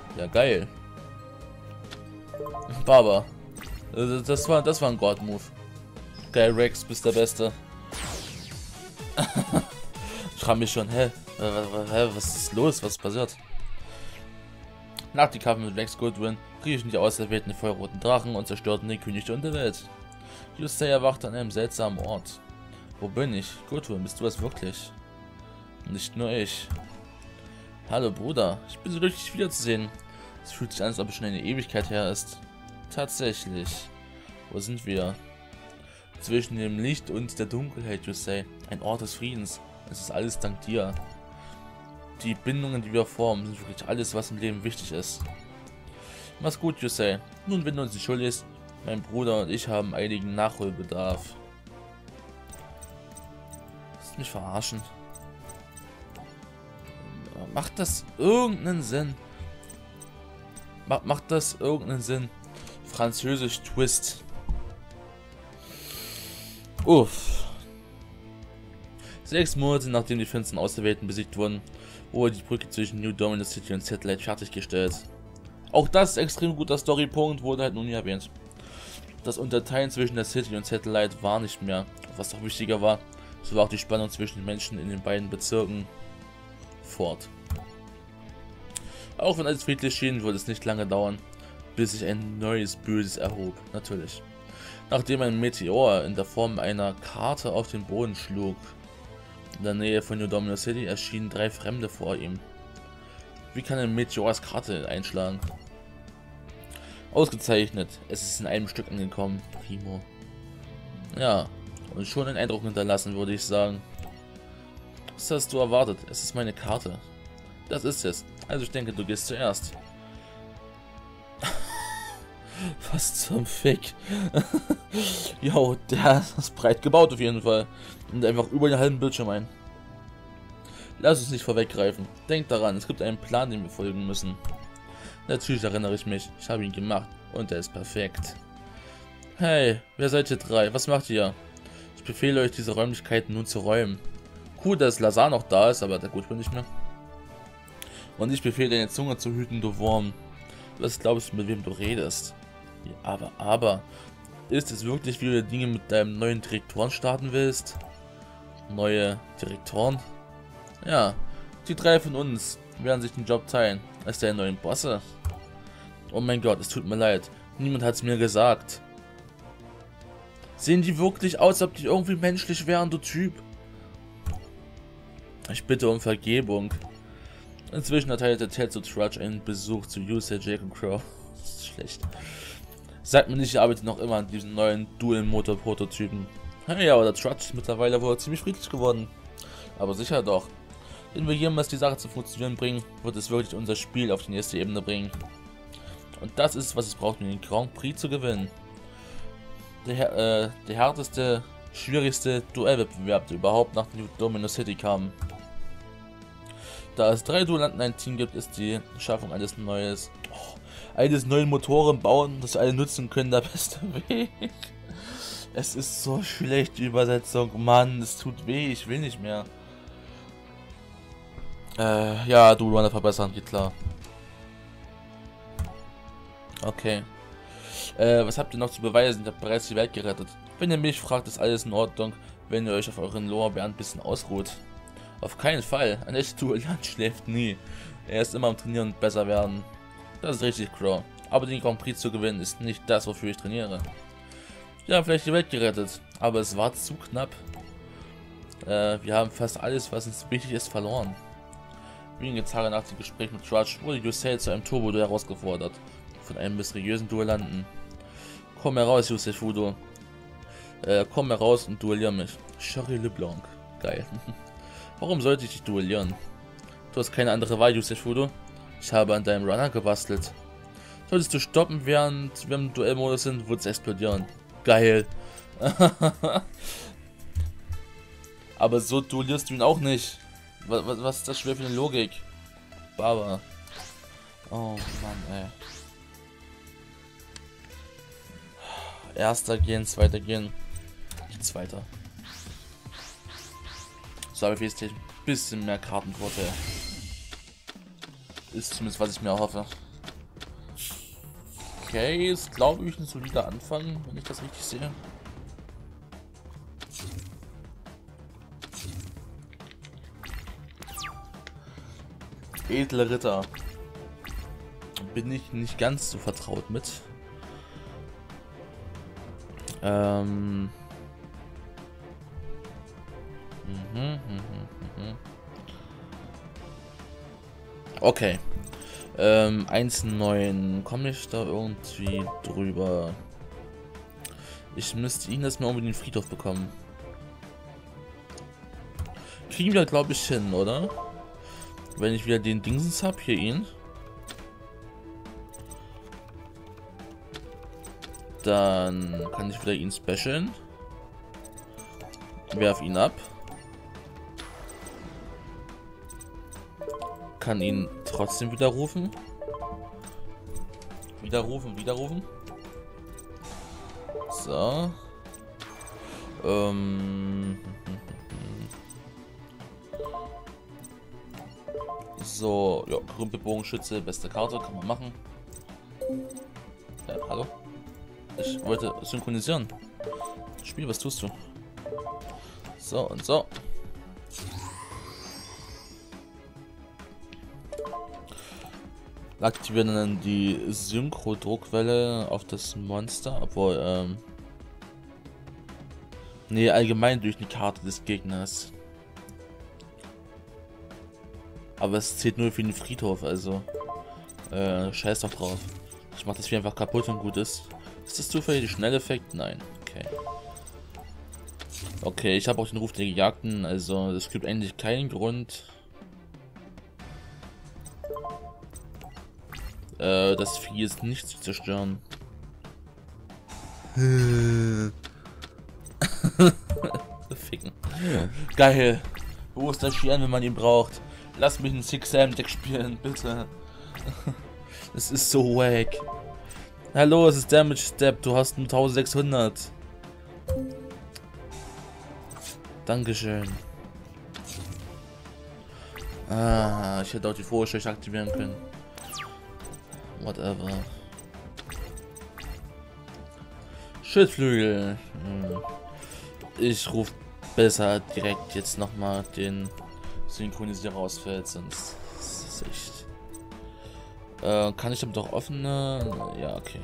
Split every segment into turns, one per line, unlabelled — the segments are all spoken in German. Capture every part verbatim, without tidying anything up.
Ja, geil. Baba. Das war, das war ein God-Move. Geil, Rex, bist der Beste. Ich frage mich schon, hä? Was ist los? Was ist passiert? Nach dem Kampf mit Rex Goodwin riefen die Auserwählten feuerroten Drachen und zerstörten den König der Unterwelt. Yusei erwacht an einem seltsamen Ort. Wo bin ich? Goodwin, bist du es wirklich? Nicht nur ich. Hallo Bruder, ich bin so glücklich, dich wiederzusehen. Es fühlt sich an, als ob es schon eine Ewigkeit her ist. Tatsächlich. Wo sind wir? Zwischen dem Licht und der Dunkelheit, Yusei. Ein Ort des Friedens. Es ist alles dank dir. Die Bindungen, die wir formen, sind wirklich alles, was im Leben wichtig ist. Mach's gut, Yusei. Nun, wenn du uns nicht schuldigst, mein Bruder und ich haben einigen Nachholbedarf. Lass mich verarschen. Macht das irgendeinen Sinn? Macht, macht das irgendeinen Sinn? Französisch Twist. Uff. Sechs Monate nachdem die finsteren Auserwählten besiegt wurden, wurde die Brücke zwischen New Dominus City und Satellite fertiggestellt. Auch das extrem guter Storypunkt wurde halt nun nie erwähnt. Das Unterteilen zwischen der City und Satellite war nicht mehr. Was noch wichtiger war, so war auch die Spannung zwischen den Menschen in den beiden Bezirken fort. Auch wenn alles friedlich schien, würde es nicht lange dauern, bis sich ein neues Böses erhob, natürlich. Nachdem ein Meteor in der Form einer Karte auf den Boden schlug, in der Nähe von New Dominus City erschienen drei Fremde vor ihm. Wie kann ein Meteor als Karte einschlagen? Ausgezeichnet, es ist in einem Stück angekommen, Primo. Ja, und schon einen Eindruck hinterlassen, würde ich sagen. Was hast du erwartet? Es ist meine Karte. Das ist es. Also ich denke, du gehst zuerst. Was zum Fick? Jo, der ist breit gebaut auf jeden Fall. Und einfach über den halben Bildschirm ein. Lass uns nicht vorweggreifen. Denk daran, es gibt einen Plan, dem wir folgen müssen. Natürlich erinnere ich mich. Ich habe ihn gemacht. Und er ist perfekt. Hey, wer seid ihr drei? Was macht ihr? Ich befehle euch, diese Räumlichkeiten nun zu räumen. Cool, dass Lazar noch da ist, aber der gut bin nicht mehr. Und ich befehle deine Zunge zu hüten, du Wurm. Was glaubst du, mit wem du redest? Ja, aber, aber, ist es wirklich, wie du Dinge mit deinem neuen Direktoren starten willst? Neue Direktoren? Ja, die drei von uns werden sich den Job teilen, als der neuen Bosse. Oh mein Gott, es tut mir leid, niemand hat es mir gesagt. Sehen die wirklich aus, als ob die irgendwie menschlich wären, du Typ? Ich bitte um Vergebung. Inzwischen erteilte Ted zu Trudge einen Besuch zu Yusei, Jake und Crow. Das ist schlecht. Sagt mir nicht, ich arbeite noch immer an diesem neuen Dual-Motor-Prototypen. Ja, aber der Trudge ist mittlerweile wohl ziemlich friedlich geworden. Aber sicher doch. Wenn wir jemals die Sache zu funktionieren bringen, wird es wirklich unser Spiel auf die nächste Ebene bringen. Und das ist, was es braucht, um den Grand Prix zu gewinnen. Der, äh, der härteste, schwierigste Duellwettbewerb, der überhaupt nach New Dominus City kam. Da es drei Duellanten ein Team gibt, ist die Schaffung eines neues, oh, eines neuen Motoren bauen, das alle nutzen können, der beste Weg. Es ist so schlecht, die Übersetzung. Mann, es tut weh, ich will nicht mehr. Äh, ja, du Runner verbessern, geht klar. Okay. Äh, was habt ihr noch zu beweisen? Ihr habt bereits die Welt gerettet. Wenn ihr mich fragt, ist alles in Ordnung, wenn ihr euch auf euren Lorbeeren ein bisschen ausruht. Auf keinen Fall. Ein echter Duellant schläft nie. Er ist immer am Trainieren und besser werden. Das ist richtig, Crow. Aber den Grand Prix zu gewinnen ist nicht das, wofür ich trainiere. Ja, vielleicht die Welt gerettet, aber es war zu knapp. Äh, wir haben fast alles, was uns wichtig ist, verloren. Wenige Tage nach dem Gespräch mit Trudge wurde Yusei zu einem Turbo-Duell herausgefordert. Von einem mysteriösen Duellanten. Komm heraus, Yusei Fudo. Äh, komm heraus und duellier mich. Charlie LeBlanc. Geil. Warum sollte ich dich duellieren? Du hast keine andere Wahl, Yusei Fudo. Ich habe an deinem Runner gebastelt. Solltest du stoppen, während wir im Duellmodus sind, wird es explodieren. Geil. Aber so duellierst du ihn auch nicht. Was, was, was ist das schwer für eine Logik? Baba. Oh Mann, ey. Erster gehen, zweiter gehen. Nichts weiter. So, aber jetzt ein bisschen mehr Kartenvorteil. Ist zumindest, was ich mir hoffe. Okay, ist glaube ich ein solider Anfang, wenn ich das richtig sehe. Edle Ritter. Bin ich nicht ganz so vertraut mit. Ähm. Mhm, mhm, mhm. Okay. Ähm, eins Punkt neun. Komme ich da irgendwie drüber? Ich müsste ihn das mal unbedingt den Friedhof bekommen. Kriegen wir, glaube ich, hin, oder? Wenn ich wieder den Dingsens habe, hier ihn. Dann kann ich wieder ihn specialen. Werf ihn ab. Kann ihn trotzdem widerrufen. Widerrufen, widerrufen. So. Ähm. So, ja, Krümpelbogenschütze, beste Karte, kann man machen. Äh, hallo? Ich wollte synchronisieren. Spiel, was tust du? So und so. Aktivieren dann die Synchro-Druckwelle auf das Monster, obwohl, ähm... nee, allgemein durch die Karte des Gegners. Aber es zählt nur für den Friedhof, also... Äh, scheiß doch drauf. Ich mach das hier einfach kaputt und gut ist. Ist das zufällig der Schnelleffekt? Nein. Okay. Okay, ich habe auch den Ruf der Gejagten, also es gibt eigentlich keinen Grund... Äh, das Vieh ist nicht zu zerstören. Ficken. Geil. Wo ist der Schien, wenn man ihn braucht? Lass mich ein Six Sam Deck spielen, bitte. Das ist so wack. Hallo, es ist Damage Step. Du hast nur eintausendsechshundert. Dankeschön. Ah, ich hätte auch die Vorschläge aktivieren können. Whatever. Schildflügel. Hm. Ich rufe besser direkt jetzt nochmal den Synchronisierer ausfällt, sonst ist es echt. Äh, kann ich damit auch offene? Ja, okay.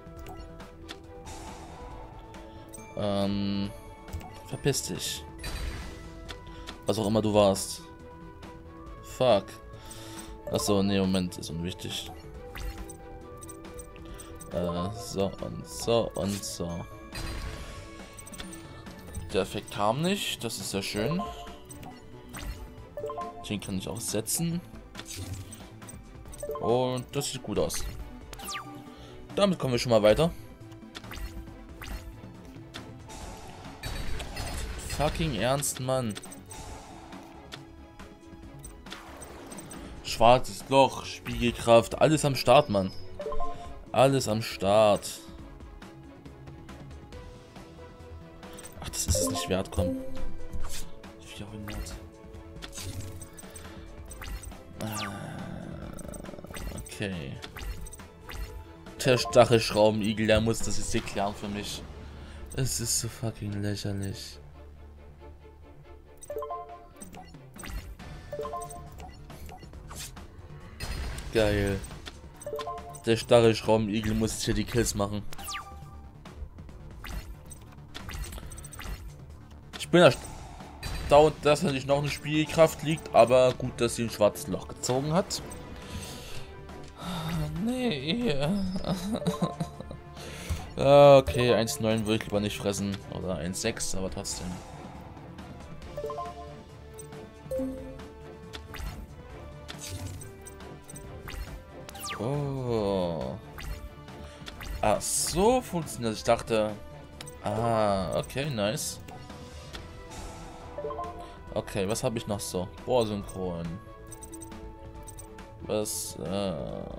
Ähm, verpiss dich. Was auch immer du warst. Fuck. Achso, nee, Moment, ist unwichtig. Äh, so und so und so. Der Effekt kam nicht, das ist sehr schön. Den kann ich auch setzen. Und das sieht gut aus. Damit kommen wir schon mal weiter. Fucking ernst, Mann. Schwarzes Loch, Spiegelkraft, alles am Start, Mann. Alles am Start. Ach, das ist es nicht wert, komm. vierhundert. Okay. Der Stachelschraubenigel, der muss das jetzt erklären für mich. Es ist so fucking lächerlich. Geil. Der Stachelschraubenigel muss jetzt hier die Kills machen. Ich bin erstaunt, dass er nicht noch eine Spielkraft liegt, aber gut, dass sie ein schwarzes Loch gezogen hat. Nee. Okay, eins Komma neun würde ich lieber nicht fressen. Oder eins Komma sechs, aber trotzdem. Oh. Ach, so funktioniert das. Ich dachte. Ah, okay, nice. Okay, was habe ich noch so? Bohrsynchron. Was, äh...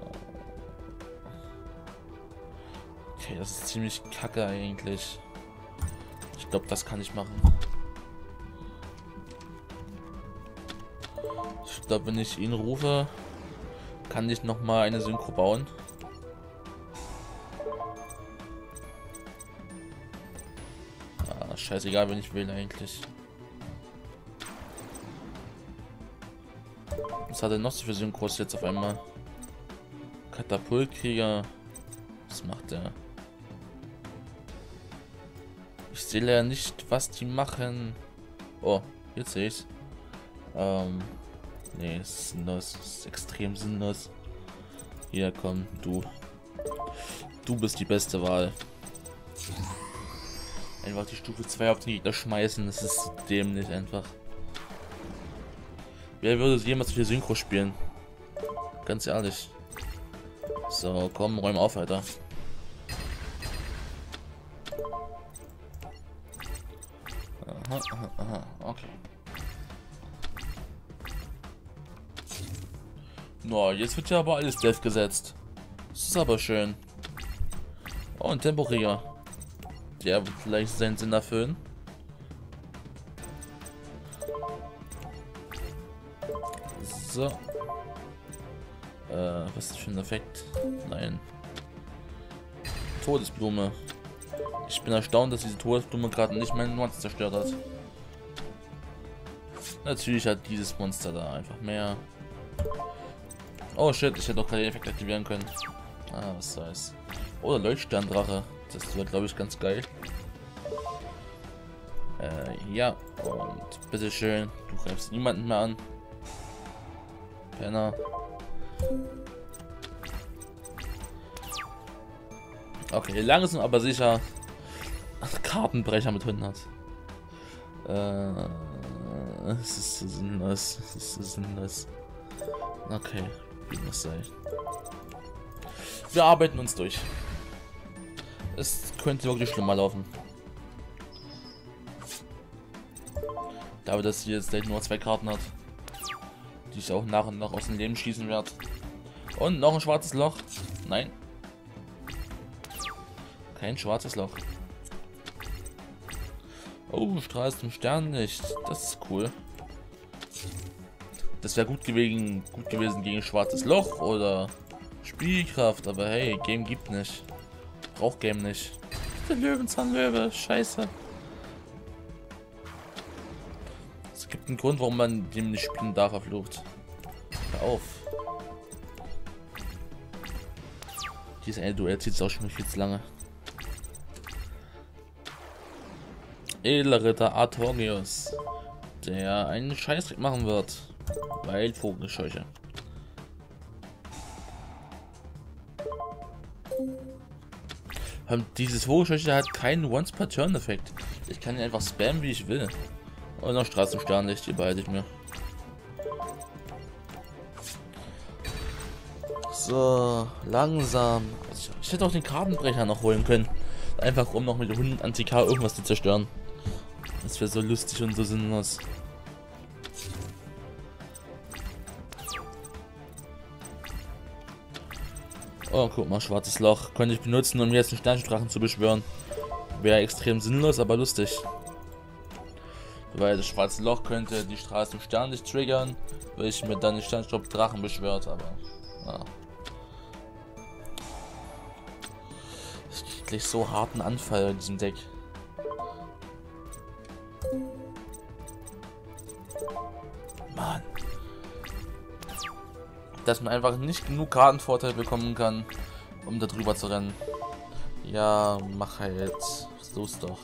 Okay, das ist ziemlich kacke eigentlich. Ich glaube, das kann ich machen. Ich glaube, wenn ich ihn rufe, kann ich noch mal eine Synchro bauen. Ach, scheißegal, wenn ich will eigentlich. Was hat er noch so für Synchros jetzt auf einmal? Katapultkrieger. Was macht der? Ich sehe ja nicht, was die machen. Oh, jetzt sehe ich's. Ähm, nee, es ist sinnlos. Es ist extrem sinnlos. Hier, komm, du. Du bist die beste Wahl. Einfach die Stufe zwei auf den Gegner schmeißen, das ist dämlich einfach. Wer würde jemals hier Synchro spielen? Ganz ehrlich. So, komm, räum auf, Alter. Aha, aha, aha, okay. No, jetzt wird ja aber alles Death gesetzt. Das ist aber schön. Oh, ein Temporär. Der wird vielleicht seinen Sinn erfüllen. So. Äh, was ist das für ein Effekt? Nein. Todesblume. Ich bin erstaunt, dass diese Todesblume gerade nicht mein Monster zerstört hat. Natürlich hat dieses Monster da einfach mehr. Oh shit, ich hätte doch keinen Effekt aktivieren können. Ah, was soll's. Oder Leuchtsterndrache. Das wird, glaube ich, ganz geil. Äh, ja. Und bitteschön, du greifst niemanden mehr an. Penner. Okay, langsam aber sicher. Kartenbrecher mit hundert. Äh, es ist so sinnlos. Es ist so sinnlos. Okay, wie muss sein. Wir arbeiten uns durch. Es könnte wirklich schlimmer laufen. Da das hier jetzt gleich nur zwei Karten hat, die ich auch nach und nach aus dem Leben schießen werde. Und noch ein schwarzes Loch. Nein. Kein schwarzes Loch. Oh, Strahl zum Sternlicht. Das ist cool. Das wäre gut gewesen, gut gewesen gegen schwarzes Loch oder Spielkraft, aber hey, Game gibt nicht. Braucht Game nicht. Der Löwenzahnlöwe, scheiße. Es gibt einen Grund, warum man dem nicht spielen darf, verflucht. Hör auf. Dieses eine Duell zieht es auch schon viel zu lange. Edler Ritter Artorius, der einen Scheißdreck machen wird, weil Vogelscheuche. Dieses Vogelscheuche hat keinen Once-per-Turn-Effekt. Ich kann ihn einfach spammen, wie ich will. Und noch Straßensternlicht, die behalte ich mir. So, langsam. Ich hätte auch den Kartenbrecher noch holen können. Einfach um noch mit hundert Anti-K irgendwas zu zerstören. Das wäre so lustig und so sinnlos. Oh, guck mal, schwarzes Loch. Könnte ich benutzen, um jetzt einen Sterndrachen zu beschwören. Wäre extrem sinnlos, aber lustig. Weil das schwarze Loch könnte die Straße im Sternlicht triggern, weil ich mir dann den Sternstaub-Drachen beschwört, aber ja. Ich krieg gleich so harten Anfall in diesem Deck. Mann. Dass man einfach nicht genug Kartenvorteil bekommen kann, um da drüber zu rennen. Ja, mach halt. Was los doch.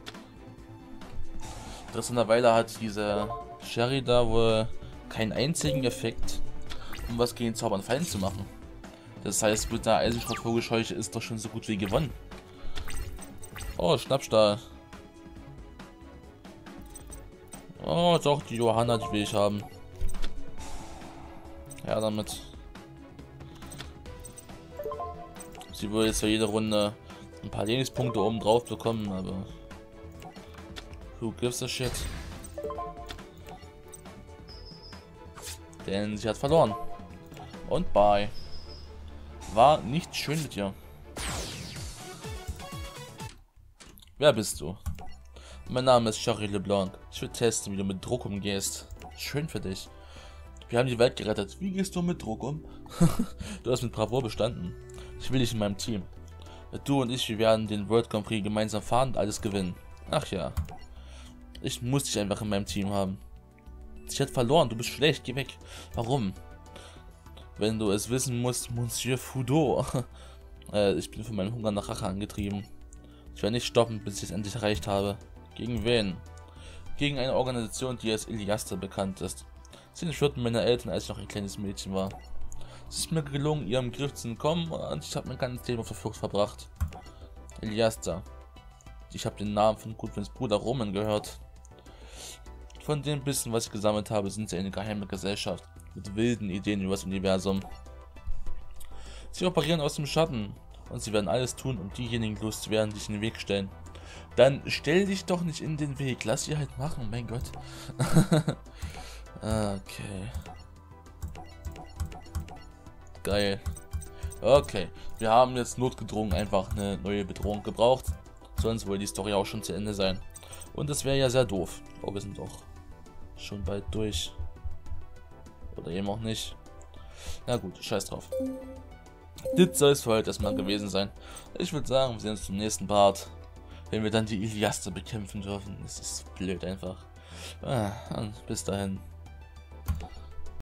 Interessanterweise hat diese Sherry da wohl keinen einzigen Effekt, um was gegen Zaubern fallen zu machen. Das heißt, mit der Eisenschrott-Vogelscheuche ist doch schon so gut wie gewonnen. Oh, Schnappstahl. Oh, doch, die Johanna, die will ich haben. Ja, damit. Sie will jetzt für jede Runde ein paar Lebenspunkte oben drauf bekommen, aber who gives a shit? Denn sie hat verloren. Und bye. War nicht schön mit dir. Wer bist du? Mein Name ist Charlie LeBlanc. Ich will testen, wie du mit Druck umgehst. Schön für dich. Wir haben die Welt gerettet. Wie gehst du mit Druck um? Du hast mit Bravour bestanden. Ich will dich in meinem Team. Du und ich, wir werden den World Grand Prix gemeinsam fahren und alles gewinnen. Ach ja. Ich muss dich einfach in meinem Team haben. Ich hätte verloren, du bist schlecht, geh weg. Warum? Wenn du es wissen musst, Monsieur Fudo. äh, ich bin von meinem Hunger nach Rache angetrieben. Ich werde nicht stoppen, bis ich es endlich erreicht habe. Gegen wen? Gegen eine Organisation, die als Iliaster bekannt ist. Sie entführten meine Eltern, als ich noch ein kleines Mädchen war. Es ist mir gelungen, ihrem Griff zu entkommen, und ich habe mein ganzes Leben auf der Flucht verbracht. Iliaster. Ich habe den Namen von Goodwins Bruder Roman gehört. Von dem bisschen, was ich gesammelt habe, sind sie eine geheime Gesellschaft mit wilden Ideen über das Universum. Sie operieren aus dem Schatten und sie werden alles tun, um diejenigen loszuwerden, die sich in den Weg stellen. Dann stell dich doch nicht in den Weg, lass sie halt machen, mein Gott. Okay. Geil. Okay, wir haben jetzt notgedrungen einfach eine neue Bedrohung gebraucht. Sonst würde die Story auch schon zu Ende sein. Und das wäre ja sehr doof. Oh, wir sind doch schon bald durch. Oder eben auch nicht. Na gut, scheiß drauf. Das soll es für heute erstmal gewesen sein. Ich würde sagen, wir sehen uns zum nächsten Part. Wenn wir dann die Iliaster bekämpfen dürfen. Das ist blöd einfach. Ah, bis dahin.